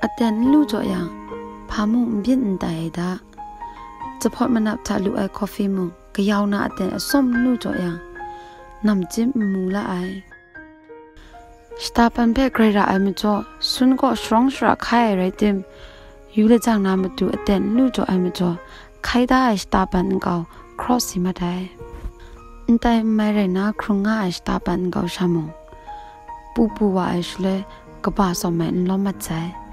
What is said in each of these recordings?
อเตนลู่จ่อยังพามุงบินได้ดาจะพอดมันนับทาลู่ไอคอฟฟี่มุงก็ยาวนาอเตนส้มลู่จ่อยังนำจิ้มมุงละไอสตาปันเพ่เกรดาไอมันจ่อสุนก็สรองสระไข่ไรเต็มอยู่เลยจังนามาดูอเตนลู่จ่อไอมันจ่อไข่ได้สตาปันเกาครอสสิมาได้แต่ไม่ไรนะครุงง่ายสตาปันเกาชามุงปูว่าไอชเลกบ้าสมัยนล้อมมัดใจ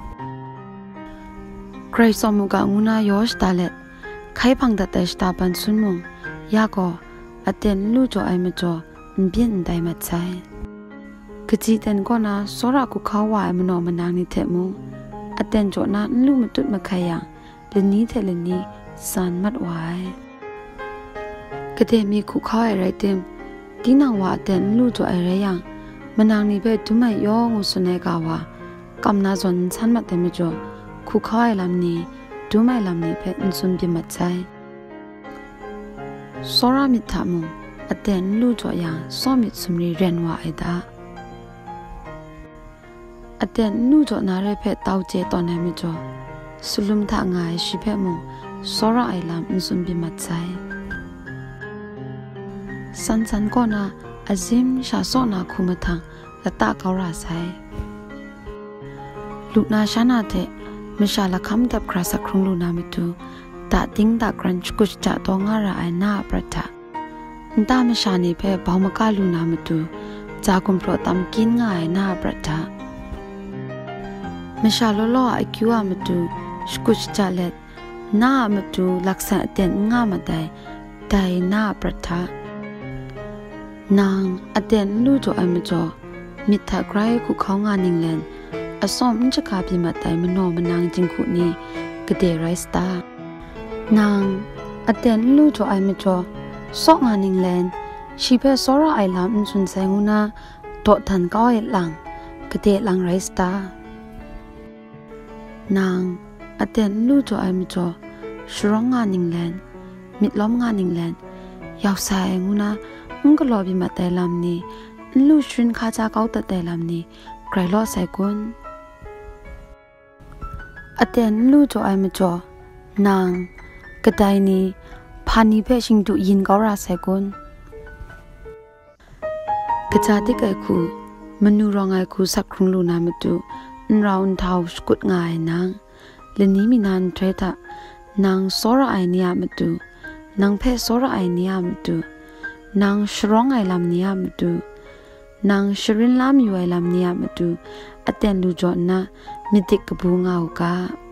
ใครสมุกะงูนายอสตาเล็ดใครพังตัดแต่สตาปันสุนมุงยาก็อเตนลู่จ่อไอมาจ่อเบียนได้มัดใจกจีเตนก็นะสระกุเขาว่าไอมันนอมันนางนิเทมุงอเตนจ่อนะลู่มันตุดมาขยังเลนี้เทเลนี้สันมัดไว้กเดมีคุเขาอะไรเต็มที่นางว่าอเตนลู่จ่ออะไรยังมันนางนี่เพ่ทุไม่ย่องสุนัยกาว่ากำนาจนฉันมาเต็มจ่อคุเขาไอลำนี้ทุไม่ลำนี้เพ่อินสุนบิมัดใจสระมิถามุงอเตนลู่จ่อยังสอมิดสุมรีเรียนว่าไอดาอเตนลู่จ่อนาเรเพ่เต้าเจตอนไหนไม่จ่อสลุมทางไงชิเพ่มุงสระไอลำอินสุนบิมัดใจสันก็นะอาซิมชาโซนาคุมทังละตาเการาไซลูกนาชานาเทมิชาละคำดับคราสักครุงลูนามิตูตาติ้งตากรันชกุชจะตองาระไอนาประทะตามิชานีเพ่บาวมกาลูนามิตูจากุมโปรตามกินง่ายนาประทะมิชาลอไอคิวอามิตูชกุชจะเล็ดนามิตูลักษณะเตียนง่ามาได้นาประทะนางอเตนลู่จ่อไอมาจ่อมิถาไกรคุเขางานนิงแลนอสอมจะกาบิมาไตมันนอมันนางจิงคุนี้กเดไรสตานางอเตนลู่จ่อไอมาจ่อซอกงานนิงแลนชีเพสระไอลามอินสุนไซงูนาโตทันก้อยหลังกเดหลังไรสตานางอเตนลู่จ่อไอมาจ่อชรองงานนิงแลนมิดล้อมงานนิงแลนยาวสายงูนาก็รอบิมาแต่ลำนี้ลู่ชุนข้าจะเก้าแต่ลำนี้ใครรอใส่กุนอเตนลู่จ่อไอมาจ่อนางกระไดนี้พานีเพชิงดุยินเการาใส่กุนกระจาติกไอคูมนูรองไอคูสักครุงลูนามาดูเราอุนเทาสกุดง่ายนางเลนี้มีนานเทรตะนางสระไอเนียมาดูนางเพสระไอเนียมาดูนางชร้องไอลำเนียมาดูนางชรินลำอยู่ไอลำเนียมาดูอเตนลูจอนะมิติกบูงเอากา